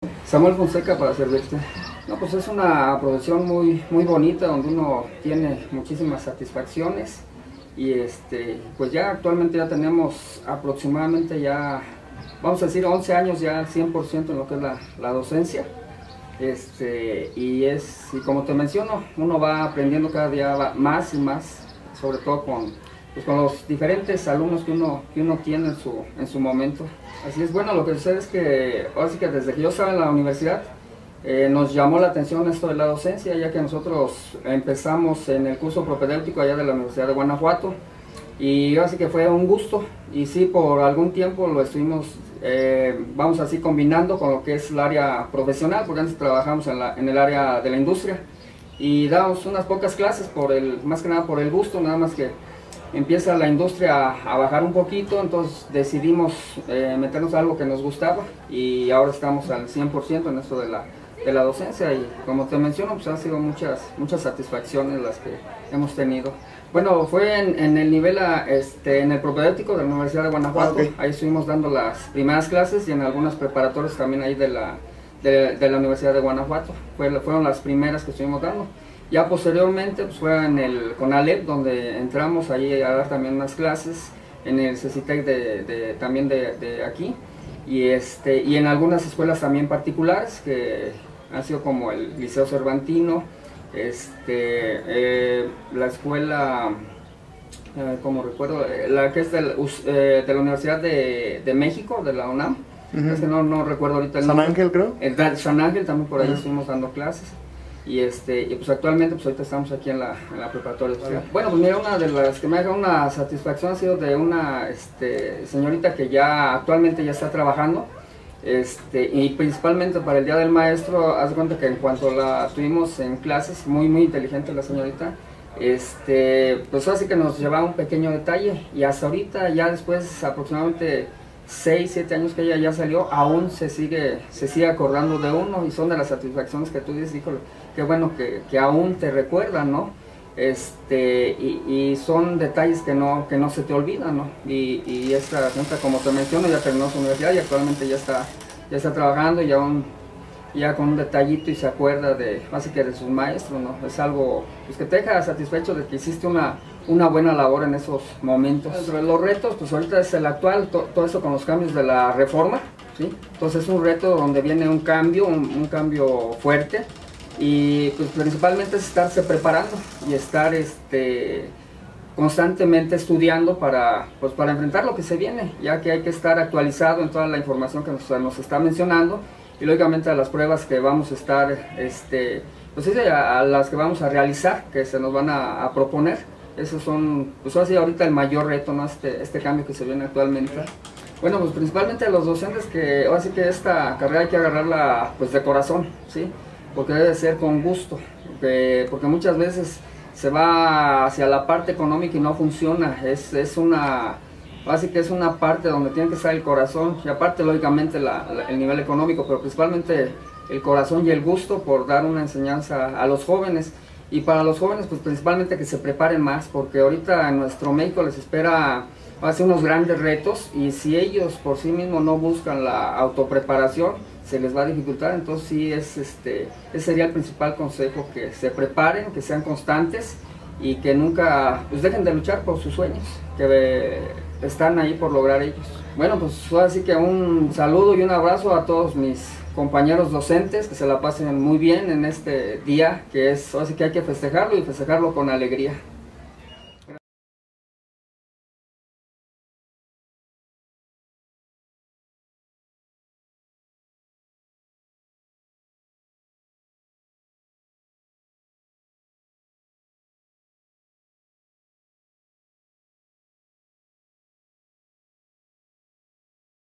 Samuel Fonseca, para servirte. No, pues es una profesión muy bonita, donde uno tiene muchísimas satisfacciones y pues ya actualmente ya tenemos aproximadamente ya, vamos a decir, 11 años ya al 100% en lo que es la docencia. Y como te menciono, uno va aprendiendo cada día más y más, sobre todo con los diferentes alumnos que uno tiene en su momento. Así es. Bueno, lo que sucede es que ahora sí que desde que yo estaba en la universidad nos llamó la atención esto de la docencia, ya que nosotros empezamos en el curso propedéutico allá de la Universidad de Guanajuato, y ahora sí que fue un gusto, y sí, por algún tiempo lo estuvimos, vamos así, combinando con lo que es el área profesional, porque antes trabajamos en el área de la industria, y damos unas pocas clases, más que nada por el gusto, nada más que empieza la industria a bajar un poquito, entonces decidimos meternos a algo que nos gustaba, y ahora estamos al 100% en esto de la docencia, y como te menciono, pues han sido muchas satisfacciones las que hemos tenido. Bueno, fue en el nivel, en el propedéutico de la Universidad de Guanajuato. Okay. Ahí estuvimos dando las primeras clases, y en algunas preparatorias también ahí de la Universidad de Guanajuato. Fueron las primeras que estuvimos dando. Ya posteriormente pues fue en el CONALEP, donde entramos ahí a dar también unas clases, en el CECITEC también de aquí, y en algunas escuelas también particulares, que han sido como el Liceo Cervantino, la escuela, como recuerdo, la que es de la Universidad de México, de la UNAM. Es que no recuerdo ahorita el nombre. San Ángel, creo. San Ángel, también por ahí estuvimos dando clases. Y pues actualmente pues ahorita estamos aquí en la preparatoria. Bueno, pues mira, una de las que me ha dado una satisfacción ha sido de una señorita que ya actualmente ya está trabajando, y principalmente para el Día del Maestro. Haz de cuenta que en cuanto la tuvimos en clases, muy inteligente la señorita, pues así que nos llevaba un pequeño detalle, y hasta ahorita, ya después aproximadamente 6, 7 años que ella ya salió, aún se sigue acordando de uno, y son de las satisfacciones que tú dices, híjole, qué bueno que aún te recuerdan, ¿no? Y son detalles que no se te olvidan, ¿no? Y esta gente, como te menciono, ya terminó su universidad y actualmente ya está trabajando, y aún ya con un detallito, y se acuerda así que de sus maestros, ¿no? Es algo pues, que te deja satisfecho de que hiciste una buena labor en esos momentos. Entre los retos, pues ahorita es el actual, todo eso con los cambios de la reforma, ¿sí? Entonces es un reto donde viene un cambio, un cambio fuerte, y pues principalmente es estarse preparando y estar constantemente estudiando para enfrentar lo que se viene, ya que hay que estar actualizado en toda la información que nos está mencionando, y lógicamente a las pruebas que vamos a estar, pues a las que vamos a realizar, que se nos van a proponer. Esos son, pues así ahorita el mayor reto, ¿no? Este cambio que se viene actualmente. Bueno, pues principalmente a los docentes, que ahora sí que esta carrera hay que agarrarla pues de corazón, ¿sí? Porque debe ser con gusto, porque muchas veces se va hacia la parte económica y no funciona. Así que es una parte donde tiene que estar el corazón, y aparte lógicamente el nivel económico, pero principalmente el corazón y el gusto por dar una enseñanza a los jóvenes. Y para los jóvenes pues principalmente que se preparen más, porque ahorita en nuestro México les espera unos grandes retos, y si ellos por sí mismos no buscan la autopreparación, se les va a dificultar. Entonces sí, ese sería el principal consejo: que se preparen, que sean constantes, y que nunca pues dejen de luchar por sus sueños, que están ahí por lograr ellos. Bueno, pues así que un saludo y un abrazo a todos mis compañeros docentes, que se la pasen muy bien en este día, que es así que hay que festejarlo, y festejarlo con alegría.